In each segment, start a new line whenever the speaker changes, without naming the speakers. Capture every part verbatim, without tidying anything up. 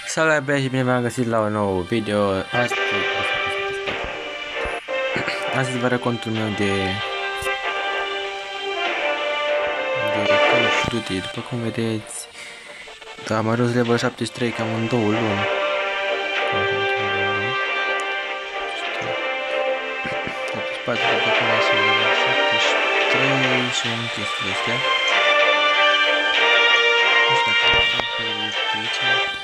Salut băieți și bine v-am găsit la un nou video. Astăzi, astăzi vă arăt contul meu de de Call of Duty. După cum vedeți, da, am ajuns level șaptezeci și trei cam în două luni. optzeci și patru după cum am să level șaptezeci și trei și în chestiile astea. Nu știu dacă am care este pe aici.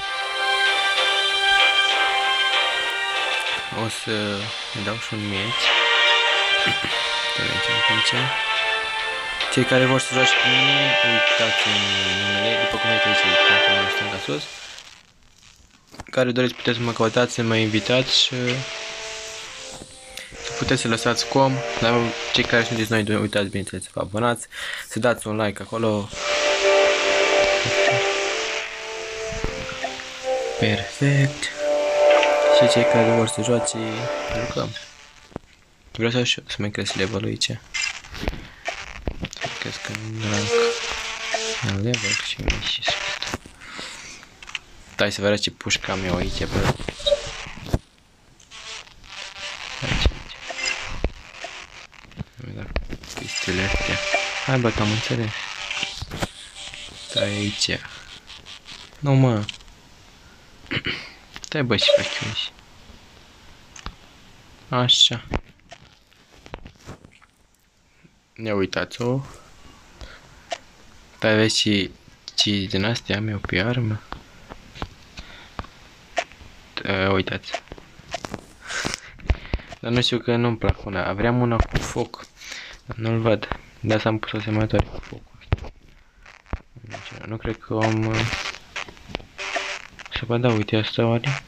O să îi dau și un meci. Cei care vor să joace cu mine, uitați în numele, după cum vedeți aici, contul meu stânga sus. Care doriți puteți să mă căutați, să mă invitați și puteți să lăsați com. Dar cei care sunteți noi, uitați bineînțeles să vă abonați, să dați un like acolo. Perfect. Și cei care vor să joace, jucăm. Vreau să, să mai cresc level-ul aici. Să cresc în rank, în level și mai și sus. Stai să vă arăt ce pușcă am eu aici, bă. Aici, aici. Am dat pistele astea. Hai bă, am înțeles. Stai aici. Nu mă. Stai bă și fac eu aici. Așa. Ia uitați-o. Dar vezi și ce din astea am eu pe armă. Da, uitați. Dar nu știu că nu-mi plac una. Vreau una cu foc. Dar nu-l văd. De asta am pus asemănătoare cu focul. Nu cred că am... Să vă dau, uite asta oare?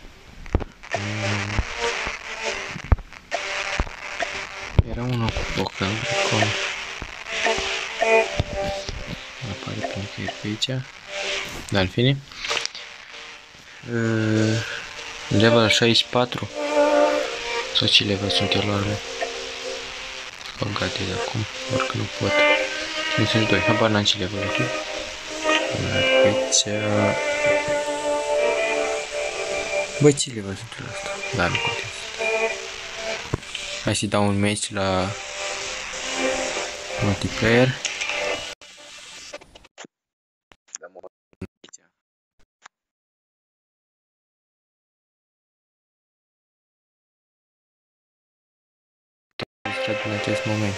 Era unul cu foc, nu cred că apare pe nicăieri pe aici. Dar în fine. Uh, level șaizeci și patru. Sau ce level sunt eu la arme? Băgate de acum, orică nu pot. cincizeci și doi, habar n-am ce level fi. Aici... Băi, ce level sunt la asta? Da, nu contează. Hai să-i dau un match la multiplayer. În acest moment.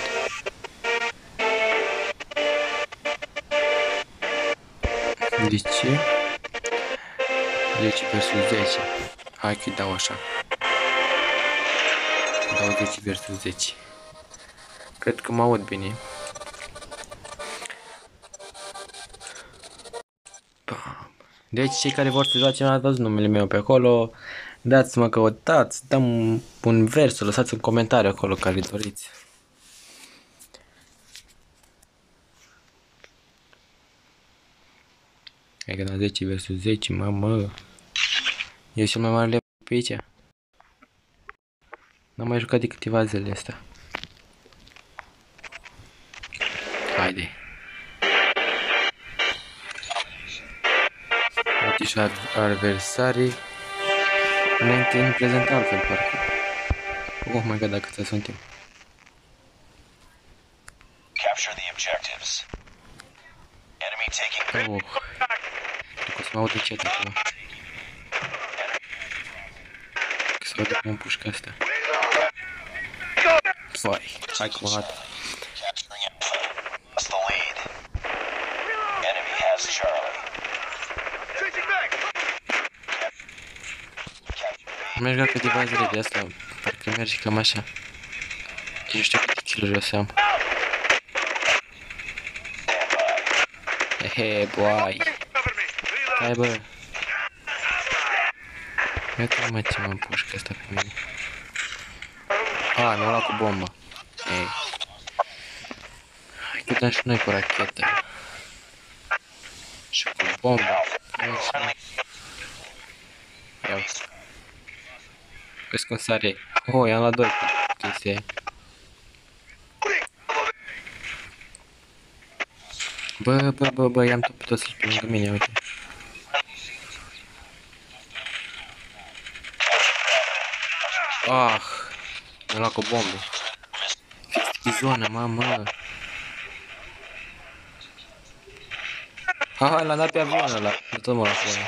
De ce? zece versus zece. Hai că-i dau așa. Dau zece versus zece. Cred că mă aud bine. Deci cei care vor să joace, ați văzut numele meu pe acolo. Dați-mă căutați, dăm un vers, lăsați un comentariu acolo care doriți. Hai că da zece versus zece, mamă. E cel mai mare level pe aici. N-am mai jucat de câteva zile astea. Haide. Uite și adversarii. Înainte nu prezenta altfel parcă. Oh my god, dacă ți suntem. Oh. Cred că o să mă aud încet acum. Că să aud cum am pușca asta. Vai, hai că m-a luat. Am mergat câteva zile de asta, parcă merge cam așa. Nu știu câte kill-uri o să am. Hehe, boy. Hai bă. Iată mă ce mă pușcă asta pe mine. A, mi-a luat cu bomba. Ei. Hai că dăm și noi cu rachetă. Și cu bomba. Ia uite. Vezi cum sare. Oh, i-am luat doi cu chestia. Bă, bă, bă, bă, i-am topit toți pe lângă mine, uite. Ah, mi-a luat cu bombe. Pe zonă, mamă. Ha, l-am dat pe avionul ăla. Nu tot mă la foaie.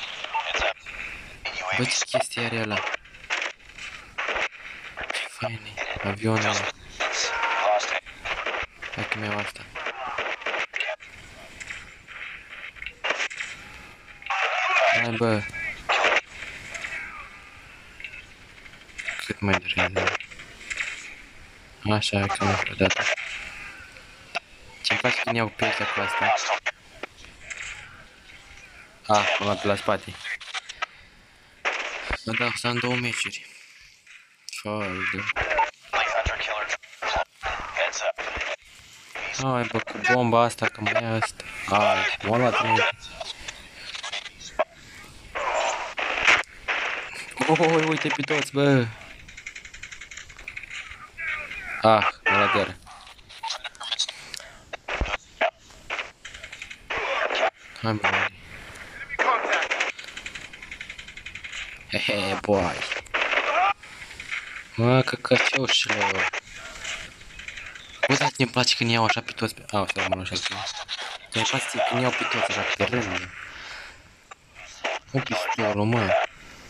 Bă, ce chestia are ăla? Ce fain e. Avionul ăla. Hai că mi-au asta. Hai, bă. Cât mai durează. Așa, că nu-mi data. Ce-mi faci când iau piesea cu asta? Ah, m-am luat pe la spate. Mă dau să am două meciuri. Foldă. Hai, bă, cu bomba asta, că mai e asta. Hai, m-a luat mie. Oh, uite pe toți, bă. Ah, m-a luat iară. Hai, bă, mă. Hehe, boy. Mă, căcăcioșilor. Bă, dar mi-mi place când iau așa pe toți pe... Au, stai, mă, nu așa pe... Mi-mi place când iau pe toți așa pe rând. O pistolul, mă.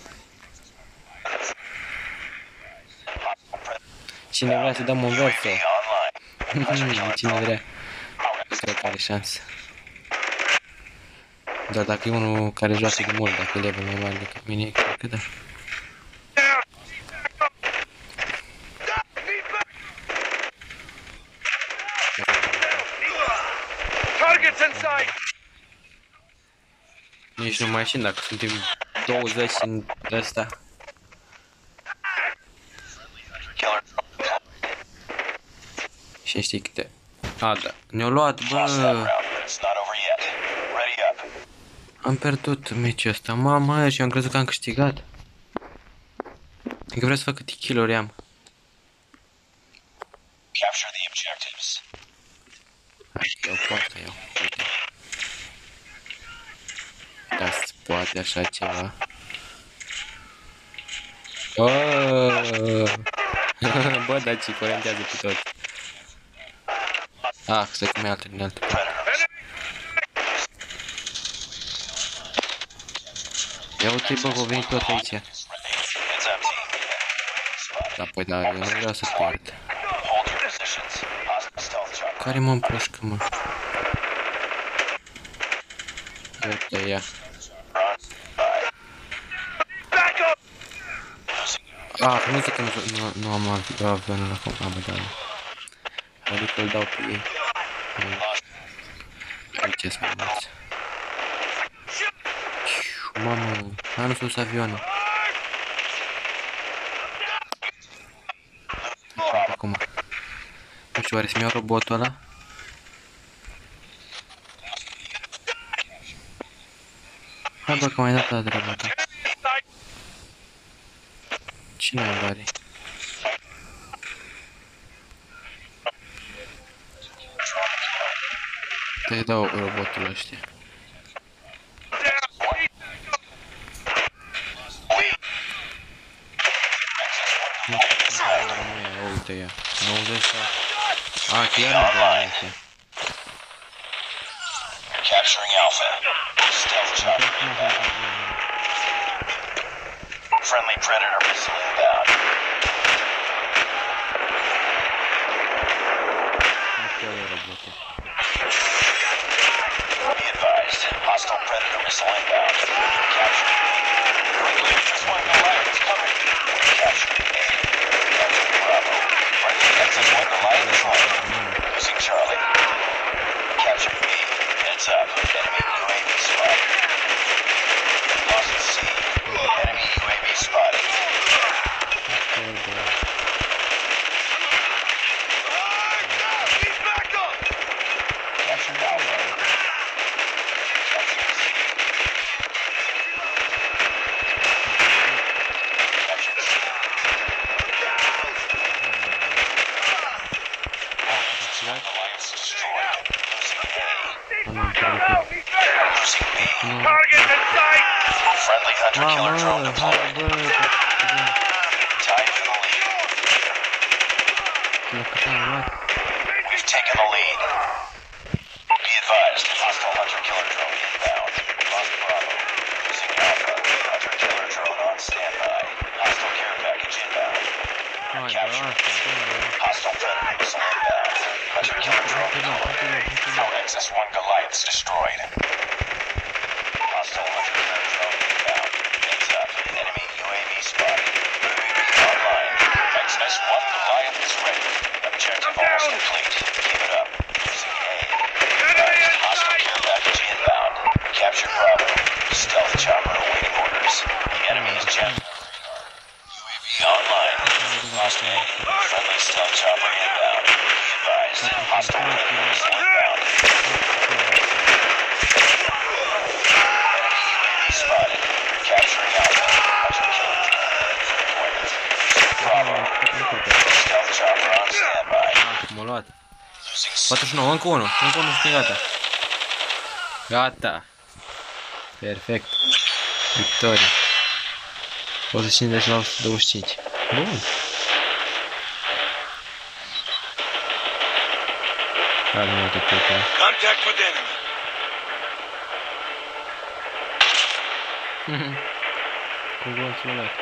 Cine vrea să dăm un verso? Cine vrea? Nu cred că are șansă. Dar dacă e unul care joacă de mult, dacă e level mai mare decât mine, cred că da. Nici nu mai știm dacă suntem douăzeci în ăsta. Și știi câte. A, da. Ne-au luat, bă. Am pierdut meciul ăsta. Mama, și eu am crezut că am câștigat. Încă vreau să fac câte kill-uri am. Hai că iau cu asta, iau. Uite. Da, se poate așa ceva. Oh! Bă, dar ce corentează pe toți. Ah, stai cum e altă din altă parte. Ia uite, bă, au venit tot aici. Da, păi da, eu nu vreau să pierd. Care mă împușcă, mă? Uite, ia. Ah, nu zic că nu, nu, nu am avionul acum, am dat. Adică îl dau pe ei. Aici sunt mai mulți. Mamă, hai nu sus avionul. Acum. Nu știu, oare să-mi iau robotul ăla? Hai bă, că m-ai dat la robotul. Cine are? Te dau robotul ăștia. Uite ea, nouăzeci. Ah, chiar nu dau ăștia.
Capturing Alpha. Stealth chopper. Friendly Predator missile inbound. Be advised, hostile Predator missile inbound. Capturing B. Quickly, just one of the Lions covered. Capturing A. Capturing Bravo. Friendly exit one of the Lions home. Losing Charlie. Capturing B. Heads up. Enemy U A V spotted. Lost C. Enemy U A V spotted. Captured Alpha. Captured C. Captured C. Alliance destroyed. Losing A. Losing B.
Target in sight!
Friendly hunter-killer drone deployed. TIE Nexus one Goliaths destroyed. Hostile hunter drone inbound. Heads up. Enemy U A V spotted. U A V online. Nexus one Goliath is ready. Objective almost complete. Keep it up. Losing A. Advised. Hostile care package inbound. Capture Bravo. Stealth chopper awaiting orders. The enemy is jammed. U A V online. Lost A. Friendly stealth chopper inbound. Be advised. Hostile predators inbound. Enemy U A V spotted. Capturing Alpha. Hunter killer drone ready for deployment. Bravo. Stealth chopper on standby.
M-a luat.
Losing C.
patruzeci și nouă, încă unul, încă unul și gata. Gata. Perfect. Victorie. o sută cincizeci la o sută douăzeci și cinci. Bun. Hai, nu uite pe ăsta.
Contact with enemy.
Cu glanțul ăla.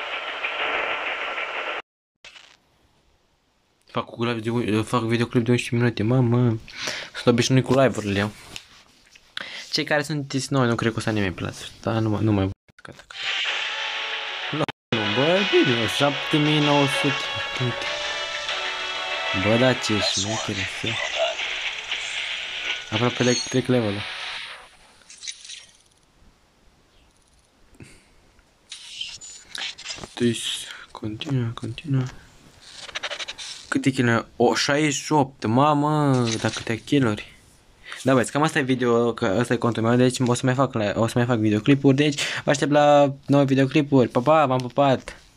Fac, cu live de, fac videoclip de unsprezece minute, mamă. Sunt obișnuit cu live-urile eu. Cei care sunteți noi, nu cred că o să nimeni place, dar nu, nu mai gata. Nu, bă, bine, șapte mii nouă sute. Uite. Bă, da, ce șmechere, să. Aproape de trec level-ul. Deci, continuă, continuă. Câte kill-uri? O, șaizeci și opt, mamă, dar câte kill-uri. Da, băieți, cam asta e video, că ăsta e contul meu, deci o să mai fac, o să mai fac videoclipuri, deci vă aștept la nouă videoclipuri. Pa, pa, v-am pupat!